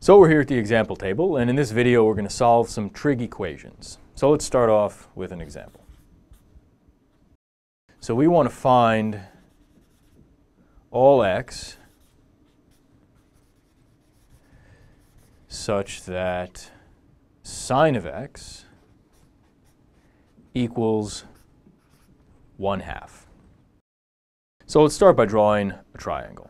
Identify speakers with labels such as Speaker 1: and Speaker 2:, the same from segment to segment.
Speaker 1: So we're here at the example table, and in this video we're going to solve some trig equations. So let's start off with an example. So we want to find all x such that sine of x equals 1/2. So let's start by drawing a triangle.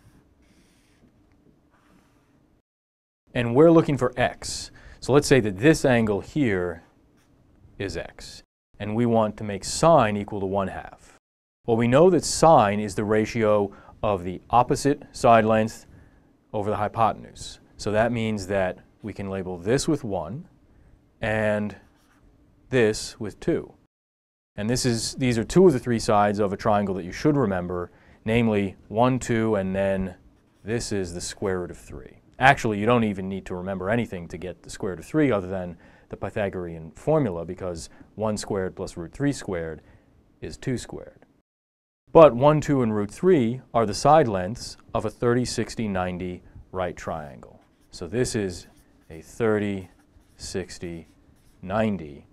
Speaker 1: And we're looking for x. So let's say that this angle here is x. And we want to make sine equal to 1/2. Well, we know that sine is the ratio of the opposite side length over the hypotenuse. So that means that we can label this with 1 and this with 2. And these are two of the three sides of a triangle that you should remember, namely 1, 2, and then this is the square root of 3. Actually, you don't even need to remember anything to get the square root of 3 other than the Pythagorean formula, because 1 squared plus root 3 squared is 2 squared. But 1, 2, and root 3 are the side lengths of a 30, 60, 90 right triangle. So this is a 30, 60, 90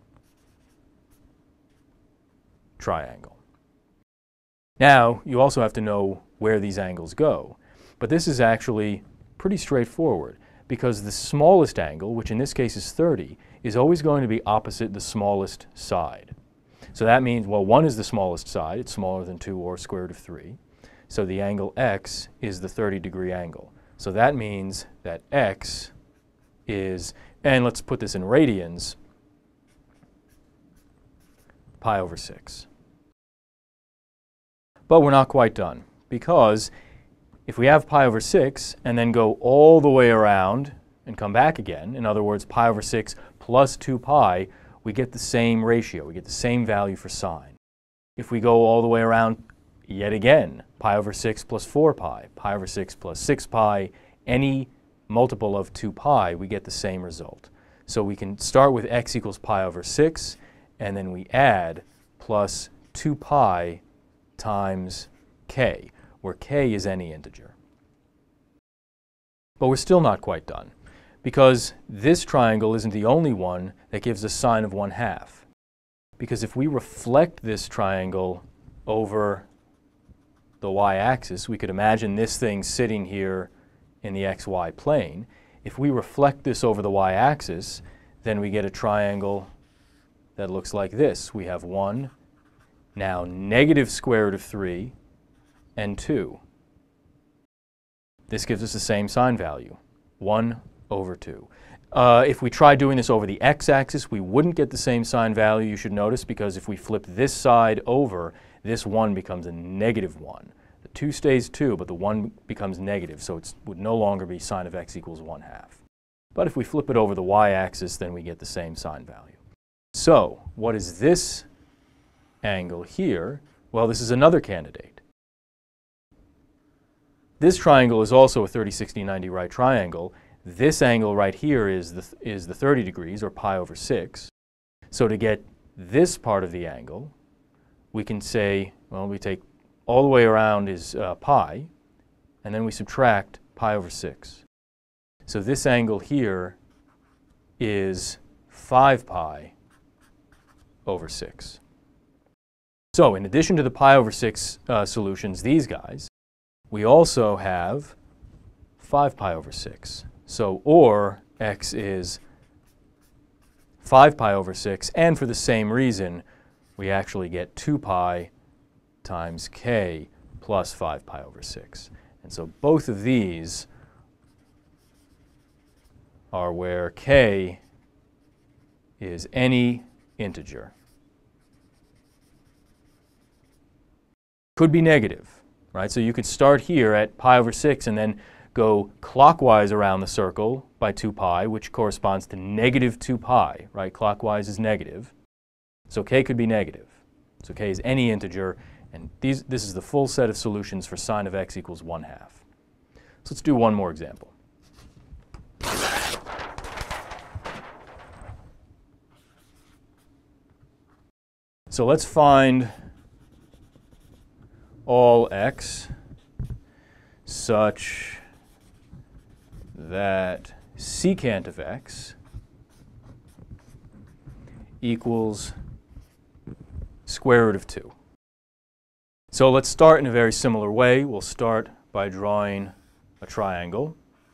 Speaker 1: triangle. Now, you also have to know where these angles go. But this is actually pretty straightforward, because the smallest angle, which in this case is 30, is always going to be opposite the smallest side. So that means, well, 1 is the smallest side. It's smaller than 2 or square root of 3. So the angle x is the 30-degree angle. So that means that x is, and let's put this in radians, pi over 6. But we're not quite done, because if we have pi over 6 and then go all the way around and come back again, in other words, pi over 6 plus 2 pi, we get the same ratio. We get the same value for sine. If we go all the way around yet again, pi over 6 plus 4 pi, pi over 6 plus 6 pi, any multiple of 2 pi, we get the same result. So we can start with x equals pi over 6, and then we add plus 2 pi times k, where k is any integer. But we're still not quite done, because this triangle isn't the only one that gives a sine of 1/2. Because if we reflect this triangle over the y-axis, we could imagine this thing sitting here in the xy plane. If we reflect this over the y-axis, then we get a triangle that looks like this. We have 1, now negative square root of 3, and 2. This gives us the same sine value, 1 over 2. If we try doing this over the x-axis, we wouldn't get the same sine value, you should notice, because if we flip this side over, this 1 becomes a negative 1. The 2 stays 2, but the 1 becomes negative, so it would no longer be sine of x equals 1/2. But if we flip it over the y-axis, then we get the same sine value. So, what is this angle here? Well, this is another candidate. This triangle is also a 30, 60, 90 right triangle. This angle right here is the 30 degrees, or pi over 6. So to get this part of the angle, we can say, well, we take all the way around is pi, and then we subtract pi over 6. So this angle here is 5 pi over 6. So in addition to the pi over 6 solutions, these guys, we also have 5 pi over 6. So, or x is 5 pi over 6, and for the same reason, we actually get 2 pi times k plus 5 pi over 6. And so both of these are where k is any integer. Could be negative, right? So you could start here at pi over 6 and then go clockwise around the circle by 2 pi, which corresponds to negative 2 pi, right? Clockwise is negative. So k could be negative. So k is any integer, and this is the full set of solutions for sine of x equals 1/2. So let's do one more example. So let's find all x such that secant of x equals square root of 2. So let's start in a very similar way. We'll start by drawing a triangle.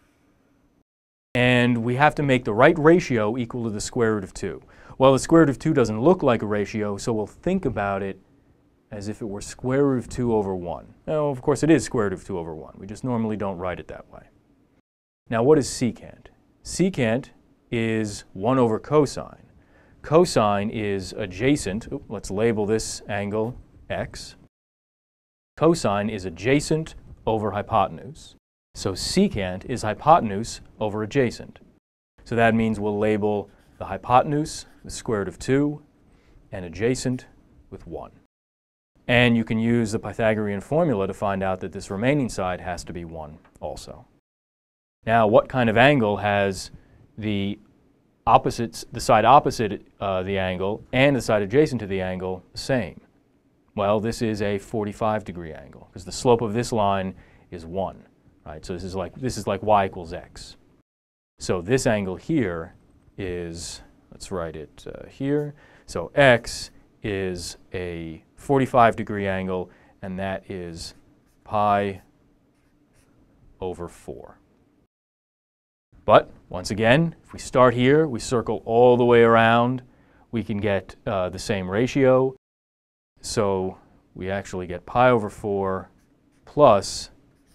Speaker 1: And we have to make the right ratio equal to the square root of 2. Well, the square root of 2 doesn't look like a ratio, so we'll think about it as if it were square root of 2 over 1. Now, of course, it is square root of 2 over 1. We just normally don't write it that way. Now, what is secant? Secant is 1 over cosine. Cosine is adjacent. Let's label this angle x. Cosine is adjacent over hypotenuse. So secant is hypotenuse over adjacent. So that means we'll label the hypotenuse with square root of 2 and adjacent with 1. And you can use the Pythagorean formula to find out that this remaining side has to be 1 also. Now, what kind of angle has the side opposite the angle and the side adjacent to the angle the same? Well, this is a 45-degree angle because the slope of this line is 1. Right? So this is like y equals x. So this angle here is, let's write it here. So x is a 45-degree angle, and that is pi over 4. But once again, if we start here, we circle all the way around, we can get the same ratio. So we actually get pi over 4 plus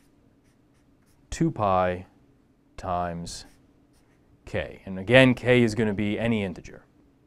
Speaker 1: 2 pi times k. And again, k is going to be any integer.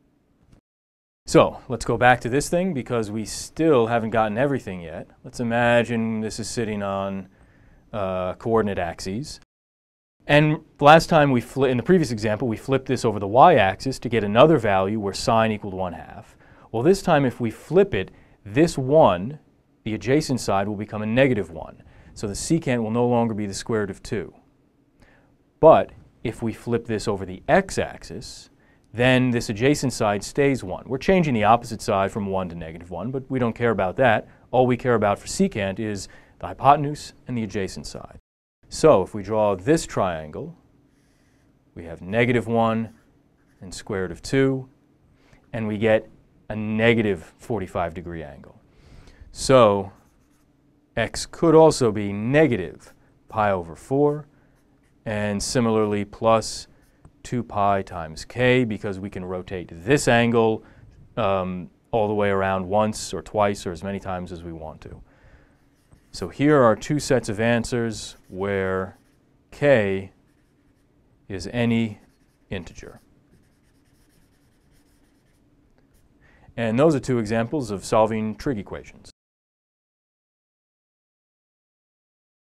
Speaker 1: So let's go back to this thing because we still haven't gotten everything yet. Let's imagine this is sitting on coordinate axes. And last time in the previous example, we flipped this over the y-axis to get another value where sine equaled 1/2. Well, this time if we flip it, this 1, the adjacent side, will become a negative 1. So the secant will no longer be the square root of 2. But if we flip this over the x-axis, then this adjacent side stays 1. We're changing the opposite side from 1 to negative 1, but we don't care about that. All we care about for secant is the hypotenuse and the adjacent side. So if we draw this triangle, we have negative 1 and square root of 2, and we get a negative 45-degree angle. So x could also be negative pi over 4, and similarly plus 2 pi times k, because we can rotate this angle all the way around once or twice or as many times as we want to. So here are two sets of answers where k is any integer. And those are two examples of solving trig equations.